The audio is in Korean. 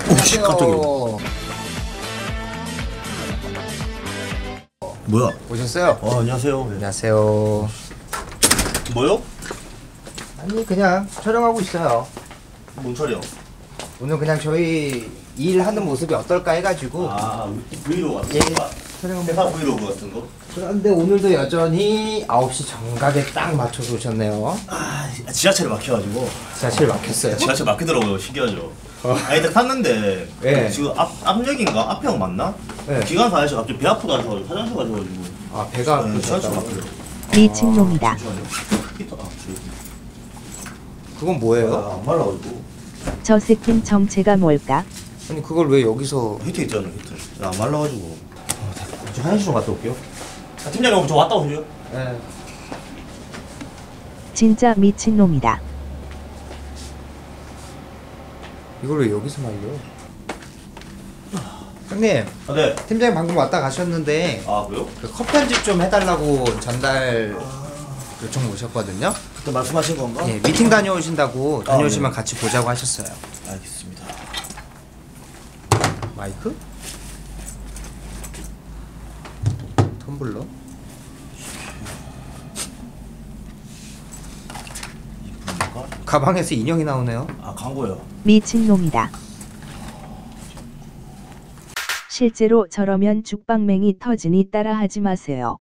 오씨 깜짝이야. 뭐야? 오셨어요? 안녕하세요. 안녕하세요. 뭐요? 아니 그냥 촬영하고 있어요. 뭔 촬영? 오늘 그냥 저희 일하는 모습이 어떨까 해가지고 브이로그 같은 예, 거? 촬영 회사 브이로그 같은 거? 그런데 오늘도 여전히 9시 정각에 딱 맞춰서 오셨네요. 지하철이 막혀가지고. 지하철 막혔어요. 지하철 막히더라고요. 신기하죠. 아니 딱 탔는데 네. 지금 앞역인가? 앞역 맞나? 네. 기관사 아저씨가 갑자기 배 아프다 해서 화장실 가셔가지고. 아 배가 지하철 아프셨다고. 막혀요. 미친놈이다. 잠시만요. 히터 그건 뭐예요? 안 말라가지고. 저 새낀 정체가 뭘까? 아니 그걸 왜 여기서 히터 있잖아 히터. 안 말라가지고. 저 화장실 좀 갔다 올게요. 팀장님 저 왔다 오세요. 네. 진짜 미친놈이다. 이걸 왜 여기서 말려? 형님 네. 팀장님 방금 왔다 가셨는데 그래요? 그 컷 편집 좀 해달라고 전달 요청 오셨거든요. 그때 말씀하신 건가? 예, 미팅 다녀오신다고 다녀오시면 네. 같이 보자고 하셨어요. 알겠습니다. 마이크? 텀블러? 이분인가? 가방에서 인형이 나오네요. 광고요. 미친놈이다. 실제로 저러면 죽방맹이 터지니 따라하지 마세요.